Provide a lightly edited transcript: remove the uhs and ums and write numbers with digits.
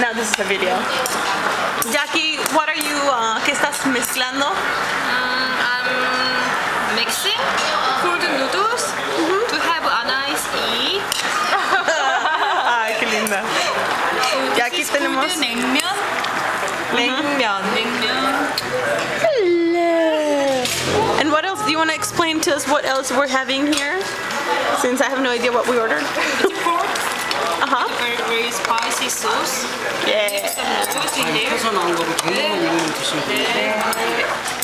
Now this is a video. Jackie, what are you, ¿qué estás mezclando? I'm mixing cold noodles to have a nice eat. Ay, qué linda. Y aquí tenemos 냉면. Hello. And what else? Do you want to explain to us what else we're having here? Since I have no idea what we ordered. It's pork. Uh-huh. Very spicy sauce. Yeah. Some noodles in there. 해서 나온 거고 전복은 이거는 드시면 돼요. 네.